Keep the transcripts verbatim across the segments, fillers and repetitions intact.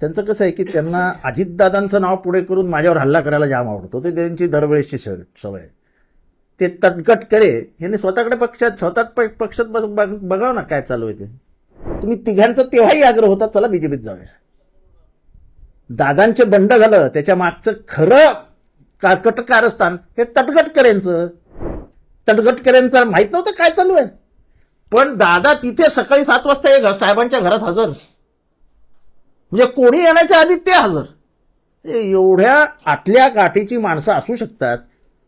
त्यांचं कसं आहे की त्यांना अजितदादांचं नाव पुढे करून माझ्यावर हल्ला करायला जाम आवडतो. ते त्यांची दरवेळेसची सवय. ते तटकट करे यांनी स्वतःकडे पक्षात स्वतः पक्षात बघावं ना काय चालू आहे ते. तुम्ही तिघांचा तेव्हाही आग्रह होता चला बीजेपीत जाऊया. दादांचे बंड झालं त्याच्या मागचं खरं कारकट कारस्थान हे तटगटकरेंचं. तटगटकरेंचं माहित नव्हतं काय चालू आहे, पण दादा तिथे सकाळी सात वाजता एक साहेबांच्या घरात हजर, म्हणजे कोणी येण्याच्या आधी ते हजर. एवढ्या आटल्या गाठीची माणसं असू शकतात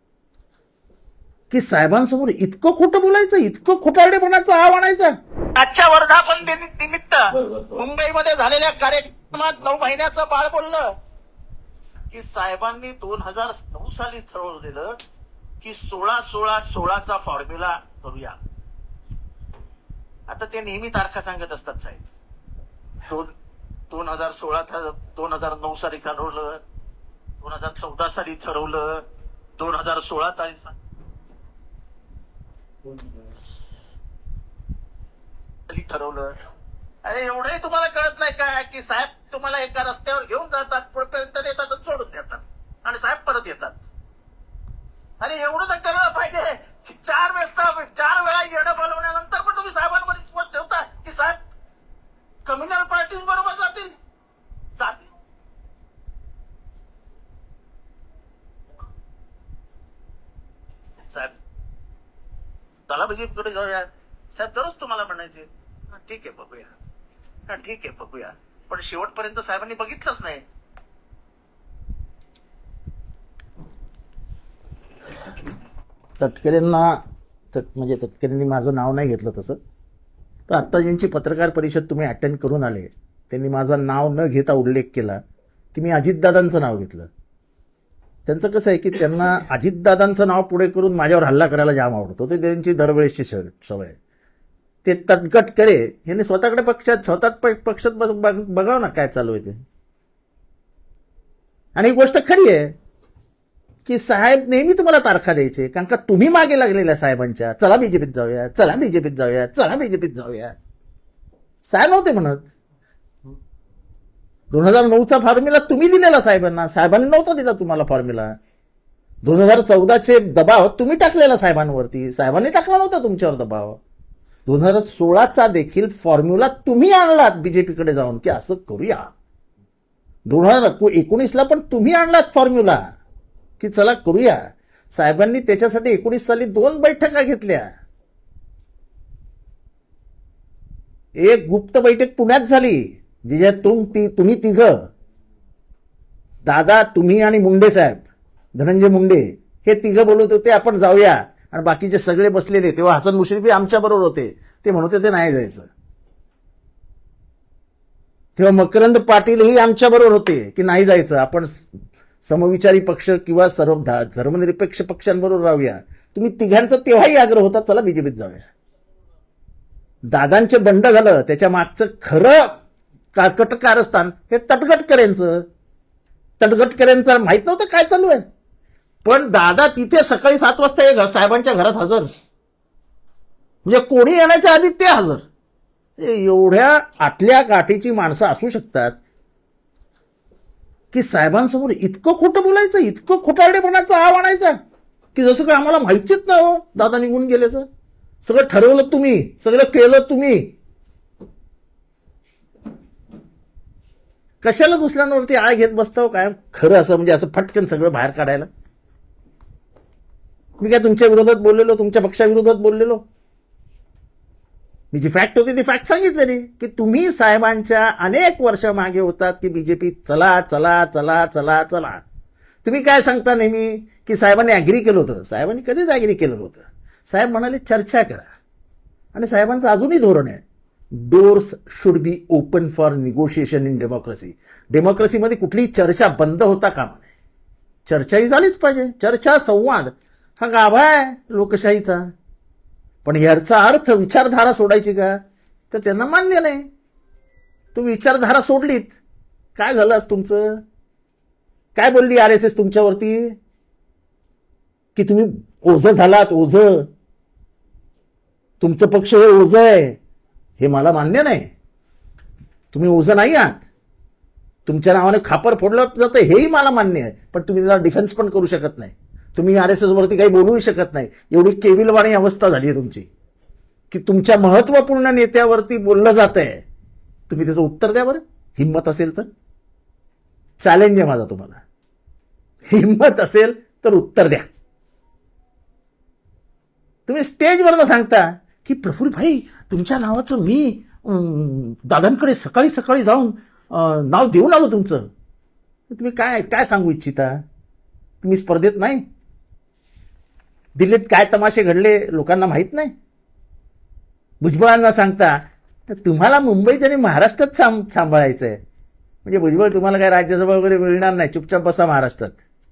की साहेबांसमोर इतकं खोटं बोलायचं, इतकं खोटारडेपणाचा आव आणायचा. आजच्या वर्धापन निमित्त मुंबईमध्ये झालेल्या कार्यक्रमात नऊ महिन्याचं बाळ बोललं की साहेबांनी दोन हजार नऊ साली ठरवलेलं की सोळा सोळा सोळाचा फॉर्म्युला करूया. आता ते नेहमी तारखा सांगत असतात साहेब. दोन दोन हजार सोळा दोन हजार नऊ साली ठरवलं, दोन हजार चौदा साली ठरवलं, दोन हजार सोळा तारीख ठरवलं. अरे एवढंही तुम्हाला कळत नाही काय की साहेब तुम्हाला एका रस्त्यावर घेऊन जातात, पुढपर्यंत येतात आणि सोडून देतात आणि साहेब परत येतात. अरे एवढं तर कळलं पाहिजे. चार वेळा चार वेळा येणं बोलवण्यानंतर पण तुम्ही साहेबांवर विश्वास ठेवता की साहेब कम्युनल पार्टीज बरोबर जातील जातील साहेब चला बीजेपीकडे जाऊया. साहेब दररोज तुम्हाला म्हणायचे ठीक आहे बघूया, हा ठीक आहे बघूया, पण शेवटपर्यंत साहेबांनी बघितलंच नाही. तटकरेंना तट म्हणजे तटकरेंनी माझं नाव नाही घेतलं तसं, तर आत्ता ज्यांची पत्रकार परिषद तुम्ही अटेंड करून आले त्यांनी माझं नाव न घेता उल्लेख केला की मी अजितदादांचं नाव घेतलं. त्यांचं कसं आहे की त्यांना अजितदादांचं नाव पुढे करून माझ्यावर हल्ला करायला जाम आवडतो. ते त्यांची दरवेळेसची सवय. ते तटकट करे यांनी स्वतःकडे पक्षात स्वतः पक्षात बघावं ना काय चालू आहे ते. आणि ही गोष्ट खरी आहे की साहेब नेहमी तुम्हाला तारखा द्यायचे, कारण का तुम्ही मागे लागलेल्या साहेबांच्या चला बीजेपीत जाऊया, चला बीजेपीत जाऊया, चला बीजेपीत जाऊया. साहेब नव्हते म्हणत. दोन हजार नऊचा फॉर्म्युला तुम्ही दिलेला साहेबांना, साहेबांनी नव्हता दिला तुम्हाला फॉर्म्युला. दोन हजार चौदाचे दबाव तुम्ही टाकलेला साहेबांवरती, साहेबांनी टाकला नव्हता तुमच्यावर दबाव. दोन हजार सोळाचा देखील फॉर्म्युला तुम्ही आणलात बीजेपीकडे जाऊन की असं करूया. दोन हजार एकोणीसला पण तुम्ही आणलात फॉर्म्युला की चला करूया. साहेबांनी त्याच्यासाठी एकोणीस साली दोन बैठका घेतल्या. एक गुप्त बैठक पुण्यात झाली जिच्यात तुम ती तुम्ही तिघ दादा, तुम्ही आणि मुंडे साहेब, धनंजय मुंडे हे तिघ बोलत होते आपण जाऊया, आणि बाकीचे सगळे बसलेले. तेव्हा हसन मुश्रीफी आमच्या बरोबर होते. ते म्हणत होते नाही जायचं. तेव्हा मकरंद पाटीलही आमच्या बरोबर होते की नाही जायचं, आपण समविचारी पक्ष किंवा सर्व धर्मनिरपेक्ष पक्षांबरोबर राहूया. तुम्ही तिघांचा तेव्हाही आग्रह होता चला बीजेपीत जाऊया. दादांचे बंड झालं त्याच्या मागचं खरं कारकट कारस्थान हे तटगटकरेंचं. तटगटकरेंचं माहित नव्हतं काय चालू आहे, पण दादा तिथे सकाळी सात वाजता एक साहेबांच्या घरात हजर, म्हणजे कोणी येण्याच्या आधी ते हजर. एवढ्या आटल्या गाठीची माणसं असू शकतात की साहेबांसमोर इतकं खोटं बोलायचं, इतकं खोटारडेपणाचा आव आणायचा की जसं काय आम्हाला माहितीच नाही हो दादा निघून गेल्याचं. सगळं ठरवलं तुम्ही, सगळं केलं तुम्ही. कशाला दुसऱ्यांवरती आळ घेत बसतो काय खरं असं, म्हणजे असं फटकन सगळं बाहेर काढायला. मी काय तुमच्या विरोधात बोललेलो, तुमच्या पक्षाविरोधात बोललेलो? मी जी फॅक्ट होती ती फॅक्ट सांगितलेली की तुम्ही साहेबांच्या अनेक वर्ष मागे होतात की बीजेपी चला चला चला चला चला. तुम्ही काय सांगता नेहमी की साहेबांनी ऍग्री केलं होतं. साहेबांनी कधीच ऍग्री केलं होतं. साहेब म्हणाले चर्चा करा, आणि साहेबांचं अजूनही धोरण आहे doors should be open for negotiation in democracy. डेमोक्रेसीमध्ये कुठलीही चर्चा बंद होता कामा नये. चर्चाही झालीच पाहिजे. चर्चा संवाद हा गाभा आहे लोकशाहीचा. पण याचा अर्थ विचारधारा सोडायची का, तर त्यांना मान्य नाही. तुम्ही विचारधारा सोडलीत काय झालं आज तुमचं? काय बोलली आर एस एस तुमच्यावरती की तुम्ही ओझं झालात, ओझं. तुमचं पक्ष हे ओझं आहे हे मला मान्य नाही. तुम्ही ओझं नाही आहात. तुमच्या नावाने खापर फोडलं जातं हेही मला मान्य आहे, पण तुम्ही त्याला डिफेन्स पण करू शकत नाही. तुम्ही आर एस एस वरती काही बोलूही शकत नाही. एवढी केविलवाणी अवस्था झाली आहे तुमची की तुमच्या महत्वपूर्ण नेत्यावरती बोललं जात आहे. तुम्ही त्याचं उत्तर द्या बरं, हिंमत असेल तर. चॅलेंज आहे माझा तुम्हाला, हिंमत असेल तर उत्तर द्या. तुम्ही स्टेजवर सांगता की प्रफुल्ल भाई तुमच्या नावाचं मी दादांकडे सकाळी सकाळी जाऊन नाव देऊन आलो तुमचं. तुम्ही काय काय सांगू इच्छिता? तुम्ही स्पर्धेत नाही, दिल्लीत काय तमाशे घडले लोकांना माहित नाही. भुजबळांना सांगता तुम्हाला मुंबईत आणि महाराष्ट्रात सांभ सांभाळायचं आहे. म्हणजे भुजबळ तुम्हाला काय राज्यसभा वगैरे मिळणार नाही, चुपचाप बसा महाराष्ट्रात.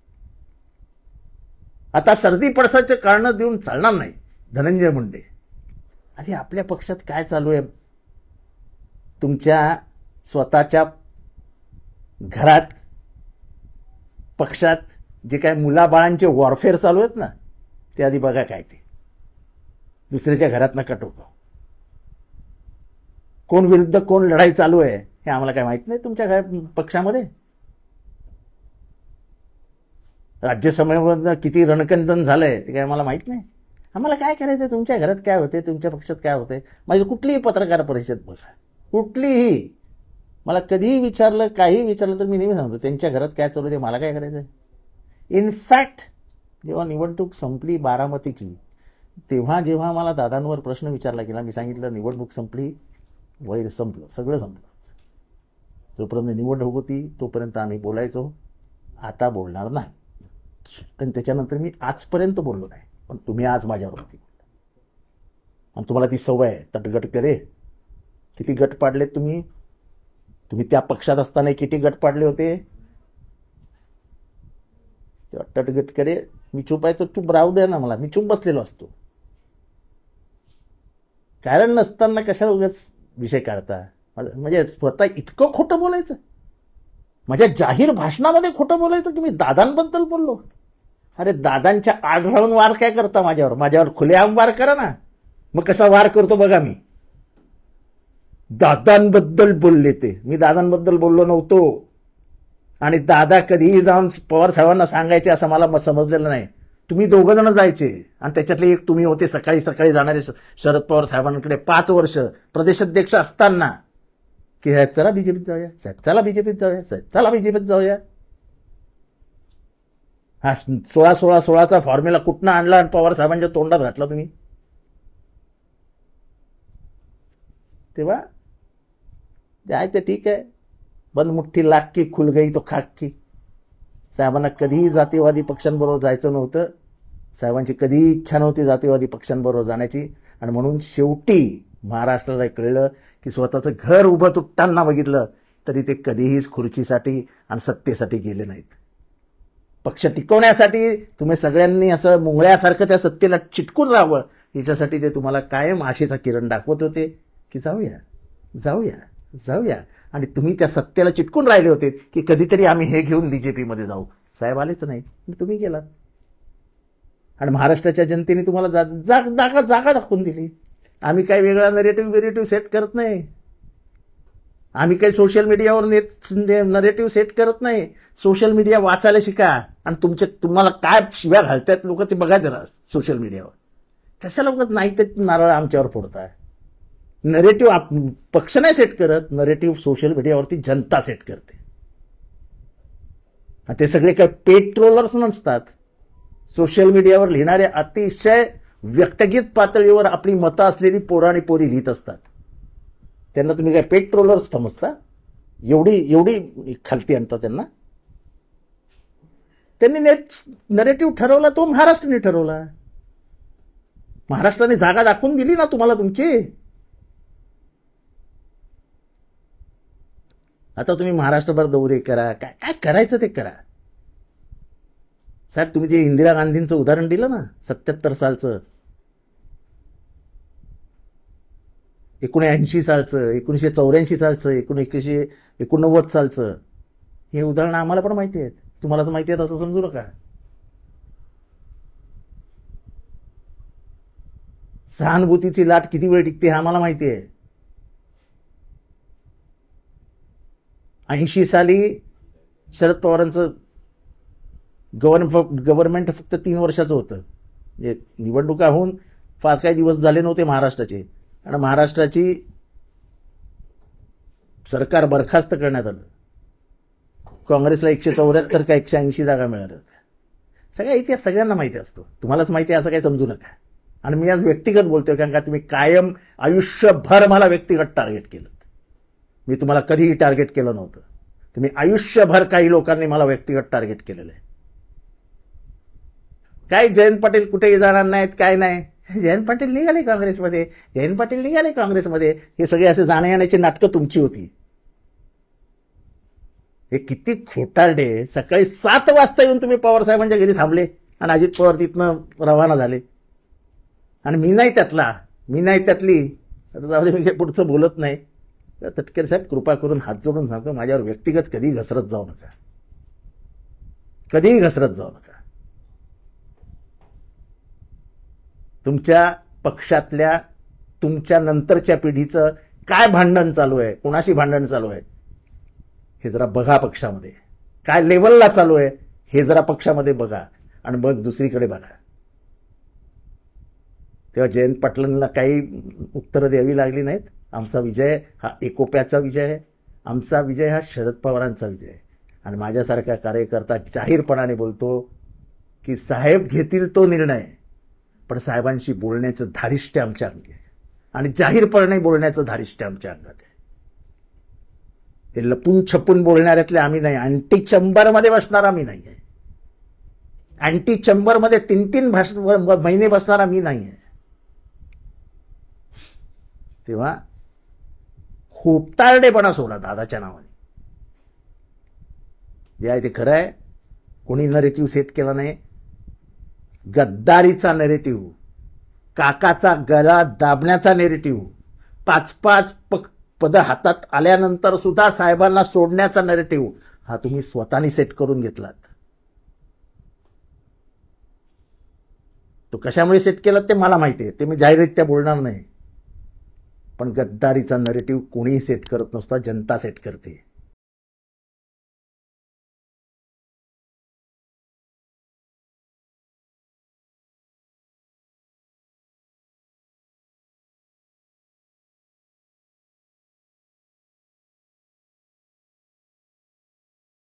आता सर्दी पडसाचे कारण देऊन चालणार नाही. धनंजय मुंडे, अरे आपल्या पक्षात काय चालू आहे? तुमच्या स्वतःच्या घरात पक्षात जे काय मुलाबाळांचे वॉरफेअर चालू आहेत ना, ते आधी बघा काय ते. दुसऱ्याच्या घरात नका टोका. कोण विरुद्ध कोण लढाई चालू आहे हे आम्हाला काय माहित नाही तुमच्या काय पक्षामध्ये? राज्यसभेमध्ये किती रणकंदन झालंय ते काय मला माहित नाही. आम्हाला काय करायचं तुमच्या घरात काय होते, तुमच्या पक्षात काय होते? माझी कुठलीही पत्रकार परिषद बघा, कुठलीही, मला कधीही विचारलं काही विचारलं तर मी नेहमी सांगतो त्यांच्या घरात काय चालू ते मला काय करायचं. इनफॅक्ट जेव्हा निवडणूक संपली बारामतीची, तेव्हा जेव्हा मला दादांवर प्रश्न विचारला गेला, मी सांगितलं निवडणूक संपली, वैर संपलं, सगळं संपलं. जोपर्यंत निवडणूक होती तोपर्यंत आम्ही बोलायचो, आता बोलणार नाही. आणि त्याच्यानंतर मी आजपर्यंत बोललो नाही, पण तुम्ही आज माझ्यावरती बोलला. आणि तुम्हाला ती सवय आहे तटगट करे. किती गट पाडले तुम्ही? तुम्ही त्या पक्षात असताना किती गट पाडले होते? तेव्हा तटगट करे. मी चूप आहे तर चूप राहू द्या ना मला, मी चूप बसलेलो असतो. कारण नसताना कशाला उगाच विषय काढता? म्हणजे स्वतः इतकं खोटं बोलायचं, माझ्या जाहीर भाषणामध्ये खोटं बोलायचं की मी दादांबद्दल बोललो. अरे दादांच्या आड राहून वार काय करता माझ्यावर? माझ्यावर खुलेआम वार करा ना. मग कसा वार करतो बघा. मी दादांबद्दल बोलले, ते मी दादांबद्दल बोललो नव्हतो. आणि दादा कधीही जाऊन पवार साहेबांना सांगायचे असं मला समजलेलं नाही. तुम्ही दोघं जण जायचे आणि त्याच्यातले एक तुम्ही होते सकाळी सकाळी जाणारे शरद पवार साहेबांकडे पाच वर्ष प्रदेशाध्यक्ष असताना, की साहेब चला बीजेपीत जाऊया, साहेब चला बीजेपीत जाऊया, साहेब चला बीजेपीत जाऊया. हा सोळा सोळा सोळाचा फॉर्म्युला कुठनं आणला आणि पवार साहेबांच्या तोंडात घातला तुम्ही? तेव्हा आहे ते ठीक आहे, बंद मुठ्ठी लाग की खुल गई तो खाक की. साहेबांना कधीही जातीवादी पक्षांबरोबर जायचं नव्हतं. साहेबांची कधीही इच्छा नव्हती जातीवादी पक्षांबरोबर जाण्याची. आणि म्हणून शेवटी महाराष्ट्राला कळलं की स्वतःचं घर उभं तुटताना बघितलं तरी ते कधीहीच खुर्चीसाठी आणि सत्तेसाठी गेले नाहीत. पक्ष टिकवण्यासाठी तुम्ही सगळ्यांनी असं मुंगळ्यासारखं त्या सत्तेला चिटकून राहावं याच्यासाठी ते तुम्हाला कायम आशेचा किरण दाखवत होते की जाऊया जाऊया जाऊया. आणि तुम्ही त्या सत्तेला चिटकून राहिले होते की कधीतरी आम्ही हे घेऊन बीजेपीमध्ये जाऊ. साहेब आलेच नाही, तुम्ही गेलात. आणि महाराष्ट्राच्या जनतेने तुम्हाला जा, जा, जागा जागा दाखवून दिली. आम्ही काही वेगळा नरेटिव्ह वेरेटिव्ह सेट करत नाही. आम्ही काही सोशल मीडियावर नेट नरेटिव्ह सेट करत नाही. सोशल मीडिया वाचायला शिका आणि तुमचे तुम्हाला काय शिव्या घालतात लोक ते बघा जरा सोशल मीडियावर. कशाला लोक नाही ते नारळ आमच्यावर फोडताय. नरेटिव्ह पक्ष नाही सेट करत, नरेटिव्ह सोशल मीडियावरती जनता सेट करते. ते सगळे काय पेट्रोलर्स नसतात. सोशल मीडियावर लिहिणारे अतिशय व्यक्तिगत पातळीवर आपली मतं असलेली पोरं आणि पोरी लिहित असतात. त्यांना तुम्ही काय पेट्रोलर्स समजता? एवढी एवढी खालती आणता त्यांना. त्यांनी नेट नरेटिव्ह ठरवला, तो महाराष्ट्राने ठरवला. महाराष्ट्राने जागा दाखवून दिली ना तुम्हाला तुमची. आता तुम्ही महाराष्ट्रभर दौरे करा, काय काय करायचं ते करा. साहेब तुम्ही जे इंदिरा गांधींचं उदाहरण दिलं ना सत्याहत्तर सालचं, एकोणऐंशी सालचं, एकोणीसशे चौऱ्याऐंशी सालचं, एकोणीसशे एकोणनव्वद सालचं, हे उदाहरण आम्हाला पण माहिती आहेत. तुम्हालाच माहिती आहेत असं समजू नका. सहानुभूतीची लाट किती वेळ टिकते हे आम्हाला माहिती आहे. ऐंशी साली शरद पवारांचं गव्हर्न गव्हर्नमेंट फक्त तीन वर्षाचं होतं. म्हणजे निवडणुका होऊन फार काही दिवस झाले नव्हते महाराष्ट्राचे, आणि महाराष्ट्राची सरकार बरखास्त करण्यात आलं. काँग्रेसला एकशे चौऱ्याहत्तर का एकशे ऐंशी जागा मिळाल्या होत्या. सगळ्या इतिहास सगळ्यांना माहिती असतो, तुम्हालाच माहिती आहे असं काही समजू नका. आणि मी आज व्यक्तिगत बोलतोय, कारण का तुम्ही कायम आयुष्यभर मला व्यक्तिगत टार्गेट केलं. मी तुम्हाला कधीही टार्गेट केलं नव्हतं. तुम्ही आयुष्यभर काही लोकांनी मला व्यक्तिगत टार्गेट केलेलं आहे. काय जयंत पाटील कुठेही जाणार नाहीत, काय नाही. जयंत पाटील निघाले काँग्रेसमध्ये, जयंत पाटील निघाले काँग्रेसमध्ये. हे सगळे असे जाण्या येण्याची नाटकं तुमची होती. हे किती खोटारडे. सकाळी सात वाजता येऊन तुम्ही पवार साहेबांच्या घरी थांबले आणि अजित पवार तिथनं रवाना झाले. आणि मी नाही त्यातला, मी नाही त्यातली. आता जाऊ दे, मी काही पुढचं बोलत नाही. तर तटकरे साहेब, कृपा करून हात जोडून सांगतो, माझ्यावर व्यक्तिगत कधीही घसरत जाऊ नका, कधीही घसरत जाऊ नका. तुमच्या पक्षातल्या तुमच्या नंतरच्या पिढीचं काय भांडण चालू आहे, कोणाशी भांडण चालू आहे हे जरा बघा. पक्षामध्ये काय लेवलला चालू आहे हे जरा पक्षामध्ये बघा, आणि मग दुसरीकडे बघा. तेव्हा जयंत पाटलांना काही उत्तरं द्यावी लागली नाहीत. आमचा विजय हा एकोप्याचा विजय आहे. आमचा विजय हा शरद पवारांचा विजय आहे. आणि माझ्यासारखा कार्यकर्ता जाहीरपणाने बोलतो की साहेब घेतील तो निर्णय, पण साहेबांशी बोलण्याचं धारिष्ट्य आमच्या अंगी आहे, आणि जाहीरपणे बोलण्याचं धारिष्ट्य आमच्या अंगात आहे. हे लपून छपून बोलणाऱ्यातले आम्ही नाही. अँटी चंबरमध्ये बसणार आम्ही नाही आहे. अँटी चंबरमध्ये तीन तीन भाष महिने बसणारा मी नाही आहे. तेव्हा खोटारडेपणा सोडा दादाच्या नावाने. जे आहे ते खरं आहे. कोणी नरेटिव्ह सेट केला नाही. गद्दारीचा नेरेटिव्ह, काकाचा गळा दाबण्याचा नेरेटिव्ह, पाच पाच पद हातात आल्यानंतर सुद्धा साहेबांना सोडण्याचा नेरेटिव्ह हा तुम्ही स्वतःनी सेट करून घेतलात. तो कशामुळे सेट केलात ते मला माहिती आहे, ते मी जाहीररित्या बोलणार नाही. पण गद्दारीचा नेरेटिव्ह कोणीही सेट करत नसता, जनता सेट करते.